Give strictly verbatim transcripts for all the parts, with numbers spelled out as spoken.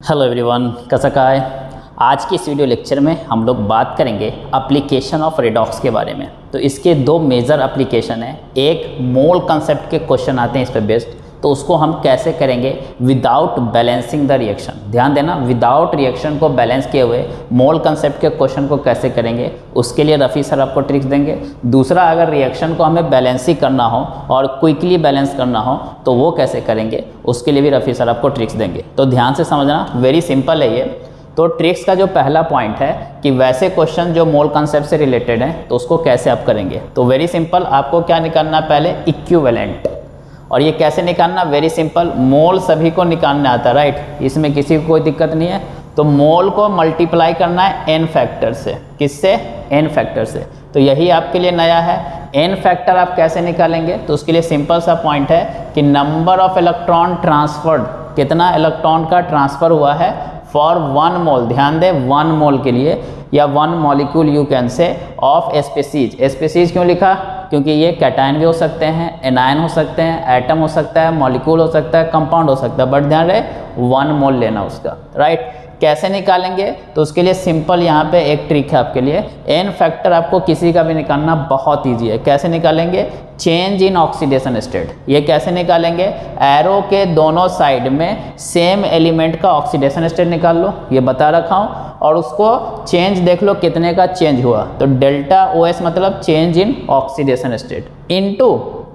Hello everyone, कैसा का है। आज की इस वीडियो लेक्चर में हम लोग बात करेंगे एप्लीकेशन ऑफ रेडॉक्स के बारे में। तो इसके दो मेजर एप्लीकेशन हैं। एक मोल कंसेप्ट के क्वेश्चन आते हैं इस पे बेस्ड, तो उसको हम कैसे करेंगे विदाउट बैलेंसिंग द रिएक्शन। ध्यान देना, विदाउट रिएक्शन को बैलेंस किए हुए मोल कंसेप्ट के क्वेश्चन को कैसे करेंगे, उसके लिए रफ़ी सर आपको ट्रिक्स देंगे। दूसरा, अगर रिएक्शन को हमें बैलेंस ही करना हो और क्विकली बैलेंस करना हो तो वो कैसे करेंगे, उसके लिए भी रफ़ी सर आपको ट्रिक्स देंगे। तो ध्यान से समझना, वेरी सिंपल है ये। तो ट्रिक्स का जो पहला पॉइंट है कि वैसे क्वेश्चन जो मोल कंसेप्ट से रिलेटेड हैं तो उसको कैसे आप करेंगे। तो वेरी सिंपल, आपको क्या निकालना, पहले इक्विवेलेंट। और ये कैसे निकालना, वेरी सिंपल, मोल सभी को निकालना आता है, राइट, इसमें किसी को कोई दिक्कत नहीं है। तो मोल को मल्टीप्लाई करना है एन फैक्टर से। किससे? एन फैक्टर से। तो यही आपके लिए नया है। एन फैक्टर आप कैसे निकालेंगे, तो उसके लिए सिंपल सा पॉइंट है कि नंबर ऑफ इलेक्ट्रॉन ट्रांसफर्ड, कितना इलेक्ट्रॉन का ट्रांसफर हुआ है फॉर वन मोल। ध्यान दे, वन मोल के लिए या one molecule you can say of species. Species क्यों लिखा? क्योंकि ये कैटायन भी हो सकते हैं, एनायन हो सकते हैं, एटम हो सकता है, मॉलिक्यूल हो सकता है, कंपाउंड हो सकता है, बट ध्यान रहे वन मोल लेना उसका, राइट। कैसे निकालेंगे, तो उसके लिए सिंपल यहाँ पे एक ट्रिक है आपके लिए। एन फैक्टर आपको किसी का भी निकालना बहुत इजी है। कैसे निकालेंगे? Change in oxidation state. ये कैसे निकालेंगे? एरो के दोनों साइड में सेम एलिमेंट का ऑक्सीडेशन स्टेट निकाल लो, ये बता रखा हूँ, और उसको चेंज देख लो कितने का चेंज हुआ। तो डेल्टा ओ एस मतलब change in oxidation state into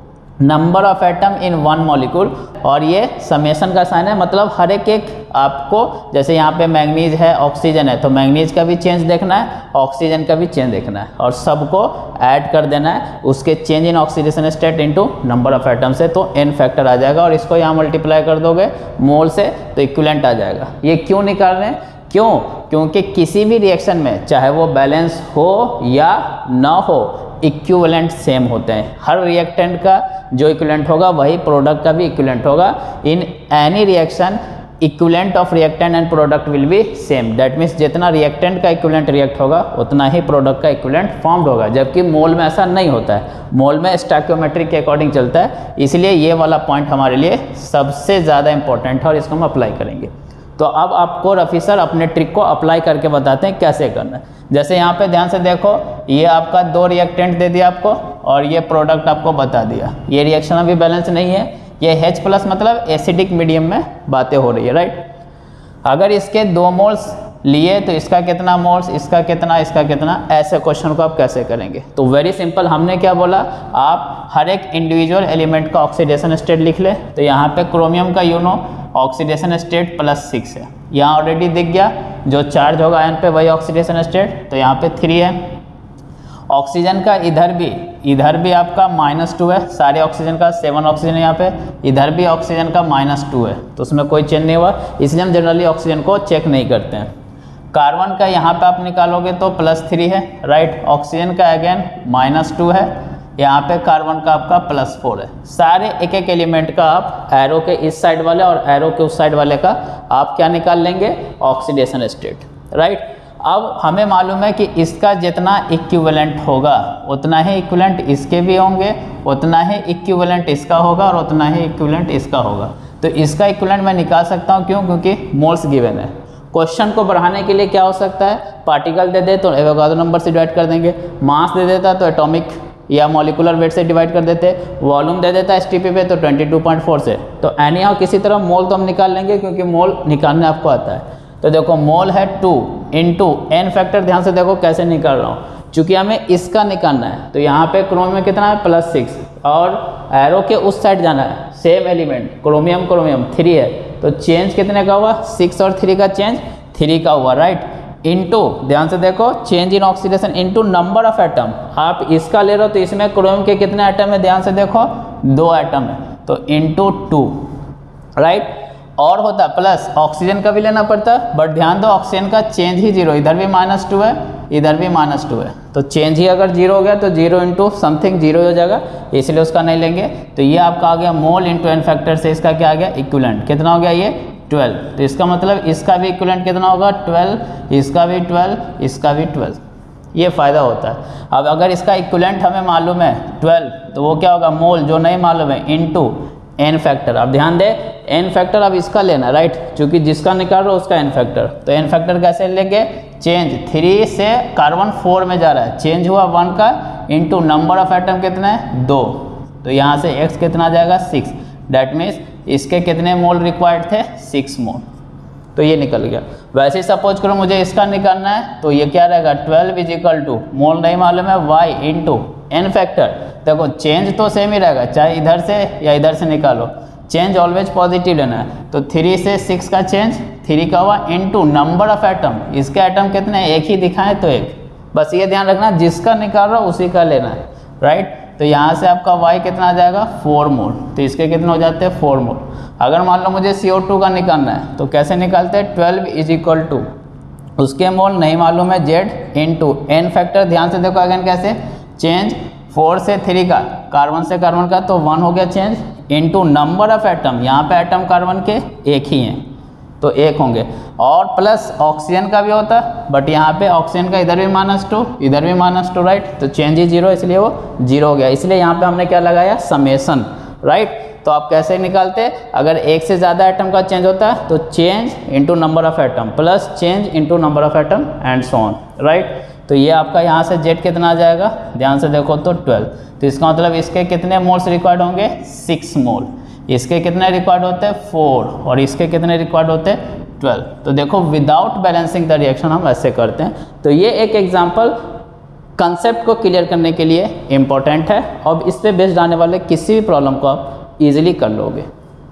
number of atom in one molecule, और ये समेशन का साइन है, मतलब हर एक एक आपको, जैसे यहाँ पे मैंगनीज है, ऑक्सीजन है, तो मैंगनीज का भी चेंज देखना है, ऑक्सीजन का भी चेंज देखना है, और सबको ऐड कर देना है उसके change in oxidation state into number of atom से। तो एन फैक्टर आ जाएगा, और इसको यहाँ मल्टीप्लाई कर दोगे मोल से तो इक्विवेलेंट आ जाएगा। ये क्यों निकाल रहे हैं? क्यों? क्योंकि किसी भी रिएक्शन में चाहे वो बैलेंस हो या ना हो, इक्विवेलेंट सेम होते हैं। हर रिएक्टेंट का जो इक्विवेलेंट होगा वही प्रोडक्ट का भी इक्विवेलेंट होगा। In any reaction equivalent of reactant and product will be same. That means जितना रिएक्टेंट का इक्विवेलेंट रिएक्ट होगा उतना ही प्रोडक्ट का इक्विवेलेंट फॉर्म्ड होगा, जबकि मोल में ऐसा नहीं होता है। मोल में स्टोइकियोमेट्रिक के अकॉर्डिंग चलता है, इसलिए ये वाला पॉइंट हमारे लिए सबसे ज़्यादा इंपॉर्टेंट है और इसको हम अप्लाई करेंगे। तो अब आपको रफ़ी सर अपने ट्रिक को अप्लाई करके बताते हैं कैसे करना है। जैसे यहाँ पे ध्यान से देखो, ये आपका दो रिएक्टेंट दे दिया आपको, और ये प्रोडक्ट आपको बता दिया। ये रिएक्शन अभी बैलेंस नहीं है, ये H प्लस मतलब एसिडिक मीडियम में बातें हो रही है, राइट। अगर इसके दो मोल्स लिए तो इसका कितना मोल्स, इसका कितना, इसका कितना, ऐसे क्वेश्चन को आप कैसे करेंगे। तो वेरी सिंपल, हमने क्या बोला, आप हर एक इंडिविजुअल एलिमेंट का ऑक्सीडेशन स्टेट लिख ले। तो यहाँ पे क्रोमियम का you know oxidation state plus six है, यहाँ ऑलरेडी दिख गया, जो चार्ज होगा आयन पे वही ऑक्सीडेशन स्टेट, तो यहाँ पे थ्री है। ऑक्सीजन का इधर भी इधर भी आपका माइनस टू है, सारे ऑक्सीजन का सेवन ऑक्सीजन है यहाँ पे, इधर भी ऑक्सीजन का माइनस टू है, तो उसमें कोई चेंज नहीं हुआ, इसलिए हम जनरली ऑक्सीजन को चेक नहीं करते हैं। कार्बन का यहाँ पे आप निकालोगे तो प्लस थ्री है, राइट। ऑक्सीजन का अगेन माइनस टू है, यहाँ पे कार्बन का आपका प्लस फोर है। सारे एक एक एलिमेंट का आप एरो के इस साइड वाले और एरो के उस साइड वाले का आप क्या निकाल लेंगे, ऑक्सीडेशन स्टेट, राइट। अब हमें मालूम है कि इसका जितना इक्विवेलेंट होगा उतना ही इक्विवेलेंट इसके भी होंगे, उतना ही इक्विवेलेंट इसका होगा, और उतना ही इक्विवेलेंट इसका होगा। तो इसका इक्विवेलेंट मैं निकाल सकता हूँ, क्यों? क्योंकि मोल्स गिवन है। क्वेश्चन को बढ़ाने के लिए क्या हो सकता है, पार्टिकल दे दे तो एवोगाड्रो नंबर से डिवाइड कर देंगे, मास दे देता तो एटॉमिक या मॉलिकुलर वेट से डिवाइड कर देते, वॉल्यूम दे देता एस टी पी पे तो ट्वेंटी टू पॉइंट फोर से। तो एनी हाउ किसी तरह मोल तो हम निकाल लेंगे, क्योंकि मोल निकालने आपको आता है। तो देखो मोल है टू इंटू एन फैक्टर, ध्यान से देखो कैसे निकाल रहा हूँ, चूँकि हमें इसका निकालना है। तो यहाँ पे क्रोमियम में कितना है, प्लस सिक्स, और एरो के उस साइड जाना है, same element chromium chromium three है, तो चेंज कितने का हुआ, सिक्स और थ्री का चेंज थ्री का हुआ, राइट। इनटू, ध्यान से देखो, change in oxidation into number of atom. आप इसका ले रहे हो तो इसमें क्रोमियम के कितने एटम है, ध्यान से देखो, दो एटम है, तो इनटू टू, राइट। और होता प्लस ऑक्सीजन का भी लेना पड़ता, बट ध्यान दो ऑक्सीजन का चेंज ही जीरो, इधर भी माइनस टू है, इधर भी माइनस टू है, तो चेंज ही अगर जीरो हो गया तो जीरो इंटू समथिंग जीरो हो जाएगा, इसलिए उसका नहीं लेंगे। तो ये आपका आ गया मोल इंटू एन फैक्टर से, इसका क्या आ गया, इक्विवेलेंट। कितना हो गया ये, ट्वेल्व। तो इसका मतलब इसका भी इक्विवेलेंट कितना होगा, ट्वेल्व, इसका भी ट्वेल्व, इसका भी ट्वेल्व। ये फ़ायदा होता है। अब अगर इसका इक्विवेलेंट हमें मालूम है ट्वेल्व, तो वो क्या होगा, मोल जो नहीं मालूम है इनटू एन फैक्टर। अब ध्यान दे एन फैक्टर अब इसका लेना राइट, क्योंकि जिसका निकाल रहा है उसका एन फैक्टर। तो एन फैक्टर कैसे लेंगे, चेंज थ्री से कार्बन फोर में जा रहा है, चेंज हुआ वन का इंटू नंबर ऑफ एटम कितना है दो, तो यहाँ से एक्स कितना आ जाएगा सिक्स, डैट मीन्स इसके कितने मोल रिक्वायर्ड थे सिक्स मोल, तो ये निकल गया। वैसे ही सपोज करो मुझे इसका निकालना है, तो ये क्या रहेगा twelve is equal to mole नहीं मालूम है वाई इंटू एन फैक्टर। देखो चेंज तो सेम ही रहेगा, चाहे इधर से या इधर से निकालो, चेंज ऑलवेज पॉजिटिव लेना है। तो थ्री से सिक्स का चेंज थ्री का हुआ इंटू नंबर ऑफ एटम, इसके एटम कितने एक ही दिखाएं तो एक, बस ये ध्यान रखना जिसका निकाल रहा उसी का लेना है राइट। तो यहाँ से आपका y कितना आ जाएगा फोर मोल, तो इसके कितने हो जाते हैं फोर मोल। अगर मान लो मुझे सी ओ टू का निकालना है तो कैसे निकालते हैं, ट्वेल्व इज इक्वल टू उसके मोल नहीं मालूम है जेड इंटू एन फैक्टर। ध्यान से देखो अगेन कैसे, चेंज फोर से थ्री का, कार्बन से कार्बन का तो वन हो गया change, into number of atom, यहाँ पे एटम कार्बन के एक ही हैं तो एक होंगे, और प्लस ऑक्सीजन का भी होता है, बट यहाँ पे ऑक्सीजन का इधर भी माइनस टू इधर भी माइनस टू राइट, तो चेंज ही जीरो इसलिए वो जीरो हो गया, इसलिए यहाँ पे हमने क्या लगाया समेसन राइट। तो आप कैसे निकालते, अगर एक से ज़्यादा एटम का चेंज होता है तो change into number of atom plus change into number of atom and so on right. तो ये आपका यहाँ से जेड कितना आ जाएगा, ध्यान से देखो तो ट्वेल्व, तो इसका मतलब इसके कितने मोल्स रिक्वायर्ड होंगे सिक्स मोल, इसके कितने रिक्वायर्ड होते हैं फोर, और इसके कितने रिक्वायर्ड होते हैं ट्वेल्व। तो देखो विदाउट बैलेंसिंग द रिएक्शन हम ऐसे करते हैं। तो ये एक एग्जांपल कंसेप्ट को क्लियर करने के लिए इम्पोर्टेंट है, और इस पे बेस्ड आने वाले किसी भी प्रॉब्लम को आप इजीली कर लोगे।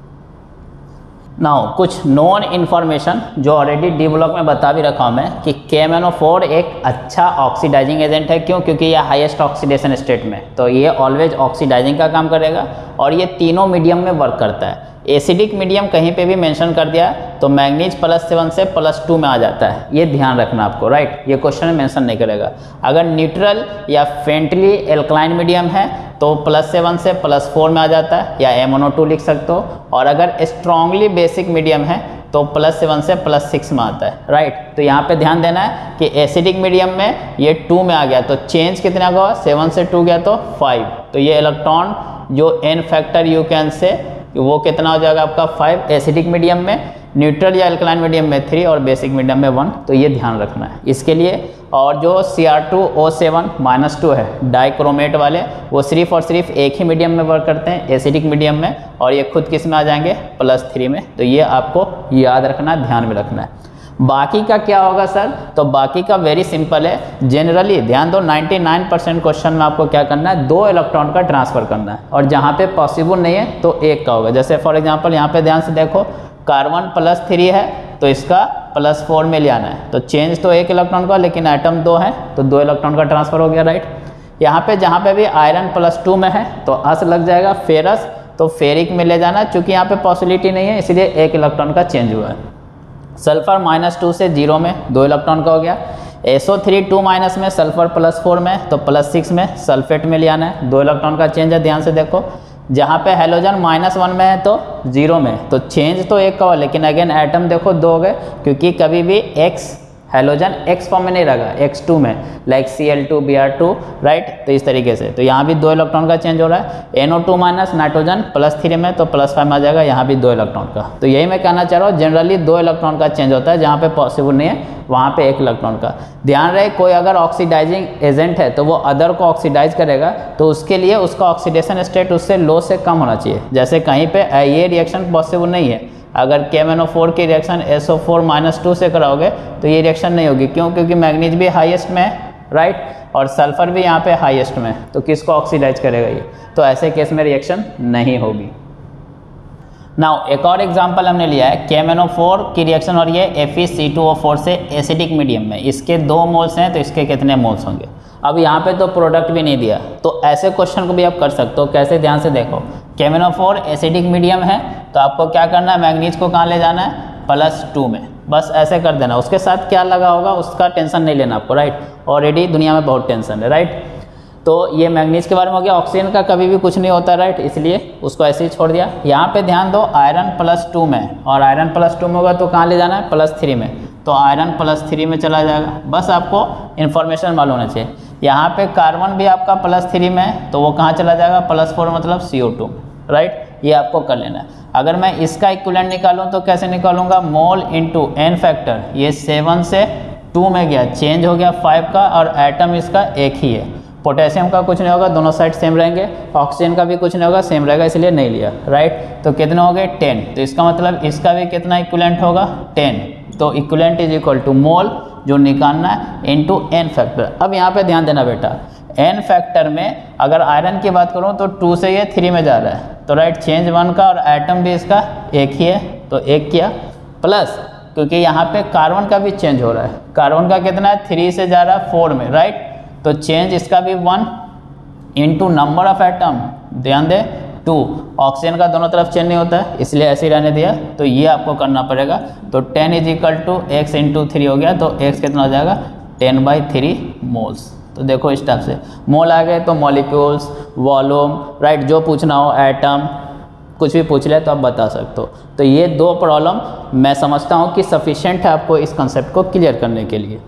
नाउ कुछ नॉन इन्फॉर्मेशन जो ऑलरेडी डी ब्लॉक में बता भी रखा हूँ मैं कि के एम एन ओ फोर एक अच्छा ऑक्सीडाइजिंग एजेंट है। क्यों? क्योंकि ये हाईएस्ट ऑक्सीडेशन स्टेट में, तो ये ऑलवेज ऑक्सीडाइजिंग का काम करेगा, और ये तीनों मीडियम में वर्क करता है। एसिडिक मीडियम कहीं पे भी मेंशन कर दिया तो मैग्नीज प्लस सेवन से प्लस टू में आ जाता है, ये ध्यान रखना आपको राइट, ये क्वेश्चन में मेंशन नहीं करेगा। अगर न्यूट्रल या फेंटली एल्कलाइन मीडियम है तो प्लस सेवन से प्लस फोर में आ जाता है, या एम एन ओ टू लिख सकते हो, और अगर स्ट्रांगली बेसिक मीडियम है तो प्लस सेवन से प्लस सिक्स में आता है राइट। तो यहाँ पे ध्यान देना है कि एसिडिक मीडियम में ये टू में आ गया तो चेंज कितना होगा, सेवन से टू गया तो फाइव, तो ये इलेक्ट्रॉन जो एन फैक्टर यू कैन से वो कितना हो जाएगा आपका फाइव एसिडिक मीडियम में, न्यूट्रल या अल्कलाइन मीडियम में थ्री और बेसिक मीडियम में वन, तो ये ध्यान रखना है इसके लिए। और जो C R two O seven minus two है डाइक्रोमेट वाले, वो सिर्फ और सिर्फ एक ही मीडियम में वर्क करते हैं एसिडिक मीडियम में, और ये खुद किस में आ जाएंगे प्लस थ्री में, तो ये आपको याद रखना है, ध्यान में रखना है। बाकी का क्या होगा सर, तो बाकी का वेरी सिंपल है। जनरली ध्यान दो निन्यानवे परसेंट क्वेश्चन में आपको क्या करना है, दो इलेक्ट्रॉन का ट्रांसफर करना है, और जहाँ पे पॉसिबल नहीं है तो एक का होगा। जैसे फॉर एग्जांपल यहाँ पे ध्यान से देखो कार्बन प्लस थ्री है तो इसका प्लस फोर में ले आना है, तो चेंज तो एक इलेक्ट्रॉन का लेकिन एटम दो है तो दो इलेक्ट्रॉन का ट्रांसफर हो गया राइट। यहाँ पे जहाँ पे भी आयरन प्लस टू में है तो अस लग जाएगा, फेरस तो फेरिक में ले जाना, चूँकि यहाँ पे पॉसिबिलिटी नहीं है इसलिए एक इलेक्ट्रॉन का चेंज हुआ है। सल्फर माइनस टू से जीरो में दो इलेक्ट्रॉन का हो गया। S O three two minus में, सल्फर प्लस फोर में तो प्लस सिक्स में सल्फेट में ले आना है, दो इलेक्ट्रॉन का चेंज है। ध्यान से देखो जहाँ पे हेलोजन माइनस वन में है तो जीरो में, तो चेंज तो एक का हो लेकिन अगेन एटम देखो दो हो गए, क्योंकि कभी भी एक्स हेलोजन एक्स फॉर्म में नहीं रहेगा, एक्स टू में, like C L two B R two right. तो इस तरीके से तो यहाँ भी दो इलेक्ट्रॉन का चेंज हो रहा है। N O two minus nitrogen plus three में तो प्लस फाइव में आ जाएगा, यहाँ भी दो इलेक्ट्रॉन का। तो यही मैं कहना चाह रहा हूँ, जनरली दो इलेक्ट्रॉन का चेंज होता है, जहाँ पे पॉसिबल नहीं है वहाँ पे एक इलेक्ट्रॉन का। ध्यान रहे कोई अगर ऑक्सीडाइजिंग एजेंट है तो वो अदर को ऑक्सीडाइज करेगा, तो उसके लिए उसका ऑक्सीडेशन स्टेट उससे लो से कम होना चाहिए। जैसे कहीं पे ये रिएक्शन पॉसिबल नहीं है, अगर K M N O four की reaction S O four minus two से कराओगे तो ये रिएक्शन नहीं होगी। क्यों? क्योंकि मैग्नीज भी हाईएस्ट में है राइट, और सल्फर भी यहाँ पे हाईएस्ट में, तो किसको ऑक्सीडाइज करेगा ये, तो ऐसे केस में रिएक्शन नहीं होगी। नाउ एक और एग्जांपल हमने लिया है K M N O four की रिएक्शन, और ये F E C two O four से एसिडिक मीडियम में, इसके दो मोल्स हैं तो इसके कितने मोल्स होंगे। अब यहाँ पे तो प्रोडक्ट भी नहीं दिया, तो ऐसे क्वेश्चन को भी आप कर सकते हो। कैसे? ध्यान से देखो K M N O four acidic medium है तो आपको क्या करना है, मैग्नीज को कहाँ ले जाना है, प्लस टू में, बस ऐसे कर देना। उसके साथ क्या लगा होगा उसका टेंशन नहीं लेना आपको राइट, ऑलरेडी दुनिया में बहुत टेंशन है राइट। तो ये मैग्नीज के बारे में हो गया। ऑक्सीजन का कभी भी कुछ नहीं होता राइट, इसलिए उसको ऐसे ही छोड़ दिया। यहाँ पे ध्यान दो आयरन प्लस टू में, और आयरन प्लस टू में होगा तो कहाँ ले जाना है, प्लस थ्री में, तो आयरन प्लस थ्री में चला जाएगा। बस आपको इन्फॉर्मेशन मालूम होना चाहिए। यहाँ पे कार्बन भी आपका प्लस थ्री में है तो वो कहाँ चला जाएगा, प्लस फोर मतलब सी ओ टू राइट। ये आपको कर लेना है। अगर मैं इसका इक्विवेलेंट निकालूं तो कैसे निकालूंगा, मोल इंटू एन फैक्टर, ये सेवन से टू में गया, चेंज हो गया फाइव का, और एटम इसका एक ही है। पोटेशियम का कुछ नहीं होगा, दोनों साइड सेम रहेंगे, ऑक्सीजन का भी कुछ नहीं होगा, सेम रहेगा, इसलिए नहीं लिया, राइट। तो कितने हो गए, टेन। तो इसका मतलब इसका भी कितना इक्विवेलेंट होगा, टेन। तो equivalent is equal to mole जो निकालना है इनटू एन फैक्टर। अब यहाँ पे ध्यान देना बेटा, एन फैक्टर में अगर आयरन की बात करूँ तो टू से ये थ्री में जा रहा है, तो राइट चेंज वन का, और एटम भी इसका एक ही है, तो एक किया, प्लस क्योंकि यहाँ पे कार्बन का भी चेंज हो रहा है, कार्बन का कितना है, थ्री से जा रहा है फोर में, राइट। तो चेंज इसका भी one into number of atom, ध्यान दे टू, ऑक्सीजन का दोनों तरफ चेंज नहीं होता है इसलिए ऐसे ही रहने दिया, तो ये आपको करना पड़ेगा। तो ten is equal to X into three हो गया, तो एक्स कितना हो जाएगा, टेन बाई थ्री मोल्स। तो देखो इस टाइप से मोल आ गए तो मॉलिक्यूल्स, वॉल्यूम, राइट, जो पूछना हो, एटम, कुछ भी पूछ ले तो आप बता सकते हो। तो ये दो प्रॉब्लम मैं समझता हूँ कि सफिशिएंट है आपको इस कंसेप्ट को क्लियर करने के लिए।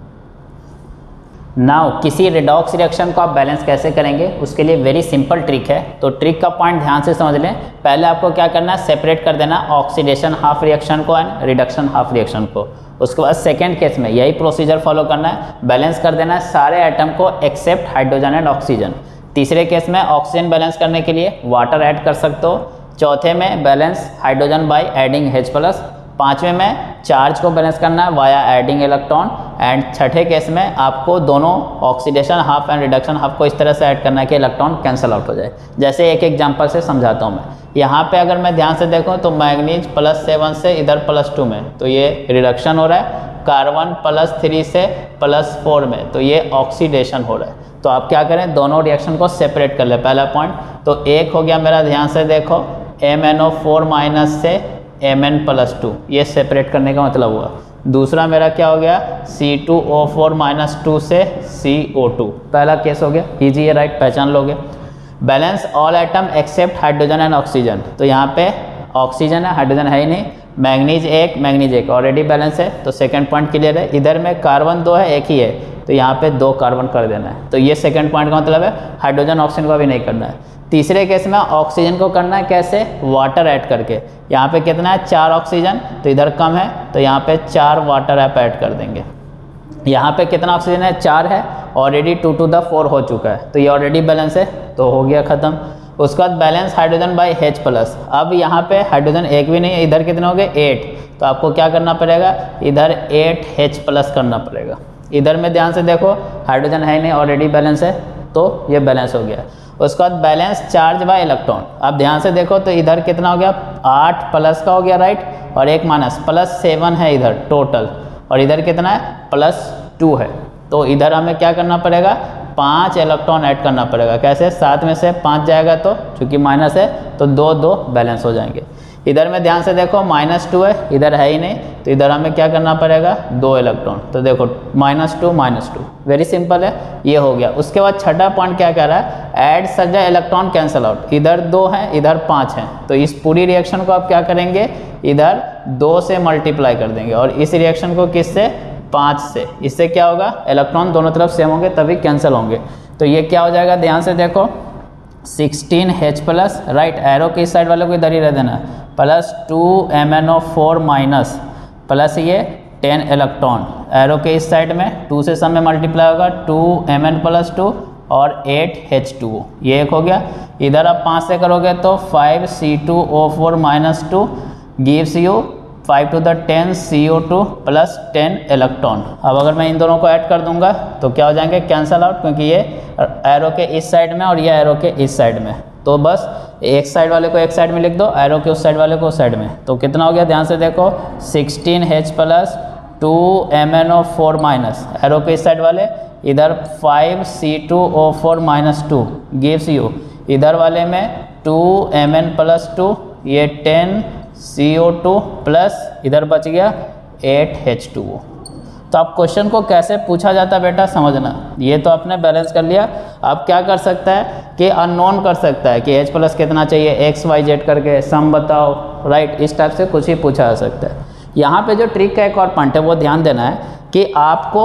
नाउ किसी रिडॉक्स रिएक्शन को आप बैलेंस कैसे करेंगे, उसके लिए वेरी सिंपल ट्रिक है। तो ट्रिक का पॉइंट ध्यान से समझ लें। पहले आपको क्या करना है, सेपरेट कर देना ऑक्सीडेशन हाफ रिएक्शन को एंड रिडक्शन हाफ रिएक्शन को। उसके बाद सेकेंड केस में यही प्रोसीजर फॉलो करना है, बैलेंस कर देना है सारे एटम को एक्सेप्ट हाइड्रोजन एंड ऑक्सीजन। तीसरे केस में ऑक्सीजन बैलेंस करने के लिए वाटर ऐड कर सकते हो। चौथे में balance hydrogen by adding H plus. पाँचवें में चार्ज को बैलेंस करना है वाया एडिंग इलेक्ट्रॉन। एंड छठे केस में आपको दोनों oxidation half and reduction half को इस तरह से ऐड करना है कि इलेक्ट्रॉन कैंसिल आउट हो जाए। जैसे एक एग्जांपल से समझाता हूँ मैं। यहाँ पे अगर मैं ध्यान से देखूँ तो मैग्नीज प्लस सेवन से इधर प्लस टू में, तो ये रिडक्शन हो रहा है। कार्बन प्लस थ्री से प्लस फोर में, तो ये ऑक्सीडेशन हो रहा है। तो आप क्या करें, दोनों रिएक्शन को सेपरेट कर ले। पहला पॉइंट तो एक हो गया मेरा, ध्यान से देखो, M N O four minus से एम एन प्लस टू, ये सेपरेट करने का मतलब हुआ। दूसरा मेरा क्या हो गया, C two O four minus two से सी ओ टू। पहला केस हो गया, इजी है, राइट, पहचान लोगे। Balance all atom except hydrogen and oxygen, तो यहाँ पे ऑक्सीजन है, हाइड्रोजन है ही नहीं। मैग्नीज एक, मैग्नीज एक ऑलरेडी बैलेंस है, तो सेकंड पॉइंट क्लियर है। इधर में कार्बन दो है, एक ही है, तो यहाँ पे दो कार्बन कर देना है। तो ये सेकंड पॉइंट का मतलब है, हाइड्रोजन ऑक्सीजन को भी नहीं करना है। तीसरे केस में ऑक्सीजन को करना है कैसे, वाटर ऐड करके। यहाँ पे कितना है, चार ऑक्सीजन, तो इधर कम है, तो यहाँ पे चार वाटर ऐप ऐड कर देंगे। यहाँ पे कितना ऑक्सीजन है, चार है, already two to the four हो चुका है, तो ये ऑलरेडी बैलेंस है, तो हो गया खत्म। उसके बाद balance hydrogen by H plus. अब यहाँ पे हाइड्रोजन एक भी नहीं है, इधर कितने हो गए, एट, तो आपको क्या करना पड़ेगा, इधर एट H प्लस करना पड़ेगा। इधर में ध्यान से देखो, हाइड्रोजन है नहीं, ऑलरेडी बैलेंस है, तो ये बैलेंस हो गया। उसके बाद बैलेंस चार्ज बाय इलेक्ट्रॉन। अब ध्यान से देखो तो इधर कितना हो गया, आठ प्लस का हो गया, राइट, और एक माइनस, प्लस सेवन है इधर टोटल, और इधर कितना है, प्लस टू है। तो इधर हमें क्या करना पड़ेगा, पाँच इलेक्ट्रॉन ऐड करना पड़ेगा। कैसे, सात में से पाँच जाएगा तो चूंकि माइनस है तो दो दो बैलेंस हो जाएंगे। इधर में ध्यान से देखो माइनस टू है, इधर है ही नहीं, तो इधर हमें क्या करना पड़ेगा, दो इलेक्ट्रॉन। तो देखो minus two minus two, very simple है, ये हो गया। उसके बाद छठा पॉइंट क्या कह रहा है, add such electron cancel out. इधर दो हैं, इधर पाँच हैं, तो इस पूरी रिएक्शन को आप क्या करेंगे, इधर दो से मल्टीप्लाई कर देंगे, और इस रिएक्शन को किससे, पाँच से। इससे क्या होगा, इलेक्ट्रॉन दोनों तरफ सेम होंगे तभी कैंसिल होंगे। तो ये क्या हो जाएगा, ध्यान से देखो, sixteen H plus, right, arrow के इस साइड वाले को इधर ही रह देना, plus two M N O four minus, plus ये टेन इलेक्ट्रॉन, एरो के इस साइड में टू से सब में मल्टीप्लाई होगा, two M N plus two और एट H टू O, ये एक हो गया। इधर आप पाँच से करोगे तो five C two O four minus two gives you five to the ten C O two plus ten electron. अब अगर मैं इन दोनों को ऐड कर दूंगा तो क्या हो जाएंगे, कैंसल आउट, क्योंकि ये एरो के इस साइड में और ये एरो के इस साइड में, तो बस एक साइड वाले को एक साइड में लिख दो, एरो के उस साइड वाले को उस साइड में। तो कितना हो गया, ध्यान से देखो, sixteen H plus two M N O four minus, arrow के इस साइड वाले, इधर five C two O four minus two gives you, इधर वाले में two M N plus two, ये ten C O two plus इधर बच गया एट H टू O। तो आप क्वेश्चन को कैसे पूछा जाता है बेटा समझना। ये तो आपने बैलेंस कर लिया, आप क्या कर सकता है कि अननोन कर सकता है कि H प्लस कितना चाहिए, एक्स वाई जेड करके सम बताओ, राइट, इस टाइप से कुछ ही पूछा जा सकता है। यहाँ पे जो ट्रिक का एक और पॉइंट है वो ध्यान देना है कि आपको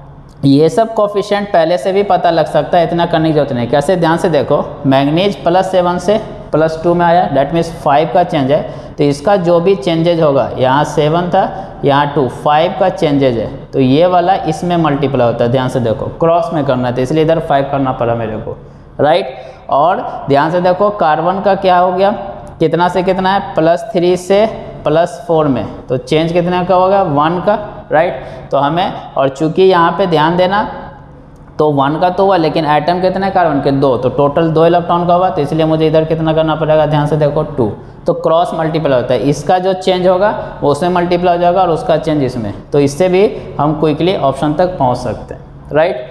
ये सब कोफिशिएंट पहले से भी पता लग सकता है, इतना करने की जरूरत नहीं। कैसे, ध्यान से देखो, मैग्नीज प्लस सेवन से प्लस टू में आया, डैट मीन्स फाइव का चेंज है। तो इसका जो भी चेंजेज होगा, यहाँ सेवन था, यहाँ टू, फाइव का चेंजेज है, तो ये वाला इसमें मल्टीप्लाई होता है। ध्यान से देखो, क्रॉस में करना था इसलिए इधर फाइव करना पड़ा मेरे को, राइट। और ध्यान से देखो कार्बन का क्या हो गया, कितना से कितना है, प्लस थ्री से प्लस फोर में, तो चेंज कितने का होगा, वन का, राइट। तो हमें, और चूंकि यहाँ पे ध्यान देना, तो वन का तो हुआ, लेकिन एटम कितने कार्बन के, दो, तो टोटल दो इलेक्ट्रॉन का हुआ, तो इसलिए मुझे इधर कितना करना पड़ेगा, ध्यान से देखो टू। तो क्रॉस मल्टीप्लाई होता है, इसका जो चेंज होगा वो उसमें मल्टीप्लाई हो जाएगा और उसका चेंज इसमें, तो इससे भी हम क्विकली ऑप्शन तक पहुँच सकते हैं, राइट।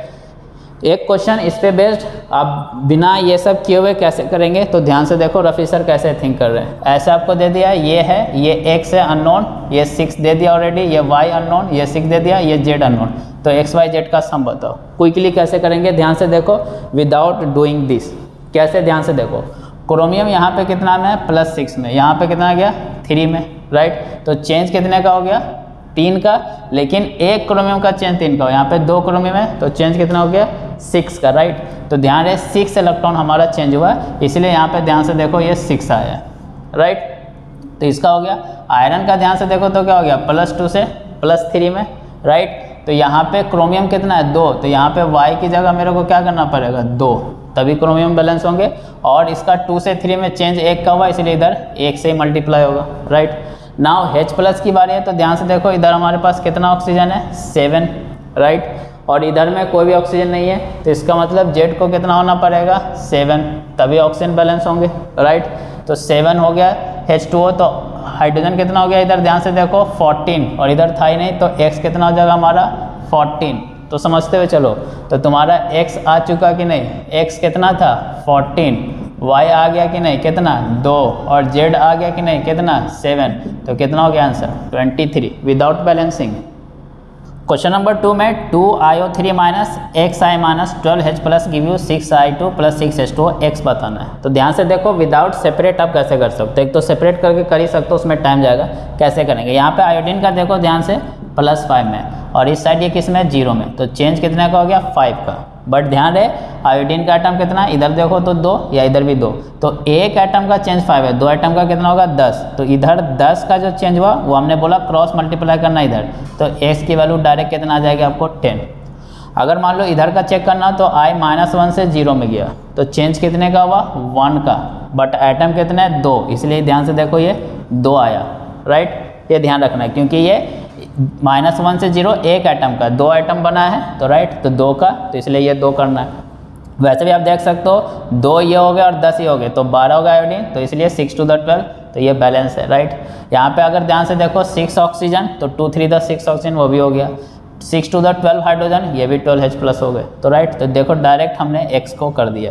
एक क्वेश्चन इस पे बेस्ड आप बिना ये सब किए हुए कैसे करेंगे, तो ध्यान से देखो रफ़ी सर कैसे थिंक कर रहे हैं। ऐसे आपको दे दिया, ये है, ये एक्स है अननोन, ये सिक्स दे दिया ऑलरेडी, ये वाई अननोन, ये सिक्स दे दिया, ये जेड अननोन, तो एक्स वाई जेड का सम बताओ। क्विकली कैसे करेंगे, ध्यान से देखो, विदाउट डूइंग दिस। कैसे, ध्यान से देखो, क्रोमियम यहाँ पे कितना में है, प्लस सिक्स में, यहाँ पे कितना गया, थ्री में, राइट। तो चेंज कितने का हो गया, तीन का, लेकिन एक क्रोमियम का चेंज तीन का हो, यहाँ पे दो क्रोमियम है, तो चेंज कितना हो गया, सिक्स का, राइट। तो ध्यान रहे सिक्स इलेक्ट्रॉन हमारा चेंज हुआ है, इसलिए यहाँ पे ध्यान से देखो ये सिक्स आया है, राइट। तो इसका हो गया। आयरन का ध्यान से देखो तो क्या हो गया, प्लस टू से प्लस थ्री में, राइट। तो यहाँ पे क्रोमियम कितना है, दो, तो यहाँ पे वाई की जगह मेरे को क्या करना पड़ेगा, दो, तभी क्रोमियम बैलेंस होंगे। और इसका टू से थ्री में चेंज एक का हुआ, इसलिए इधर एक से ही मल्टीप्लाई होगा, राइट। नाउ H प्लस की बारी है, तो ध्यान से देखो इधर हमारे पास कितना ऑक्सीजन है, सेवन, राइट। और इधर में कोई भी ऑक्सीजन नहीं है, तो इसका मतलब जेड को कितना होना पड़ेगा, सेवन, तभी ऑक्सीजन बैलेंस होंगे, राइट। तो सेवन हो गया एच टू ओ, तो हाइड्रोजन कितना हो गया, इधर ध्यान से देखो फोर्टीन, और इधर था ही नहीं, तो x कितना हो जाएगा हमारा, फोर्टीन। तो समझते हुए चलो, तो तुम्हारा x आ चुका कि नहीं, x कितना था, फोर्टीन, y आ गया कि नहीं, कितना, दो, और z आ गया कि नहीं, कितना, सेवन। तो कितना हो गया answer, twenty three, without balancing. Question number two में two I O three minus X I minus twelve H plus give you six I two plus six H two X बताना है। तो ध्यान से देखो विदाउट सेपरेट आप कैसे कर सकते हो, एक तो सेपरेट करके कर ही सकते हो, उसमें टाइम जाएगा। कैसे करेंगे, यहाँ पे आयोडीन का देखो ध्यान से प्लस फाइव में, और इस साइड ये किस में, जीरो में, तो चेंज कितने का हो गया, फाइव का। बट ध्यान रहे आयोडीन का एटम कितना, इधर देखो तो दो, या इधर भी दो, तो एक एटम का चेंज फाइव है, दो एटम का कितना होगा, दस। तो इधर दस का जो चेंज हुआ वो हमने बोला क्रॉस मल्टीप्लाई करना इधर, तो एक्स की वैल्यू डायरेक्ट कितना आ जाएगी आपको, टेन। अगर मान लो इधर का चेक करना, तो आई माइनस वन से जीरो में गया, तो चेंज कितने का हुआ, वन का, बट एटम कितने, दो, इसलिए ध्यान से देखो ये दो आया, राइट। ये ध्यान रखना है, क्योंकि ये माइनस वन से जीरो एक एटम का, दो एटम बना है, तो राइट, तो दो का, तो इसलिए ये दो करना है। वैसे भी आप देख सकते हो, दो ये हो गए और दस ये हो गए, तो बारह हो गया आयोडीन, तो इसलिए सिक्स टू द ट्वेल्व, तो ये बैलेंस है, राइट। यहाँ पे अगर ध्यान से देखो सिक्स ऑक्सीजन, तो two three the six oxygen, वो भी हो गया, six two the twelve hydrogen, ये भी ट्वेल्व एच प्लस हो गए, तो राइट। तो देखो डायरेक्ट हमने एक्स को कर दिया।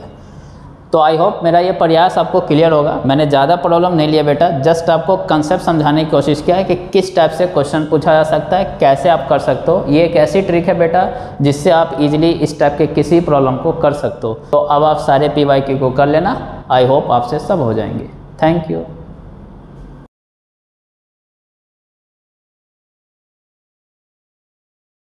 तो आई होप मेरा ये प्रयास आपको क्लियर होगा। मैंने ज़्यादा प्रॉब्लम नहीं लिया बेटा, जस्ट आपको कंसेप्ट समझाने की कोशिश किया है कि किस टाइप से क्वेश्चन पूछा जा सकता है, कैसे आप कर सकते हो। ये एक ऐसी ट्रिक है बेटा जिससे आप इजीली इस टाइप के किसी प्रॉब्लम को कर सकते हो। तो अब आप सारे पी वाई क्यू को कर लेना, आई होप आपसे सब हो जाएंगे। Thank you.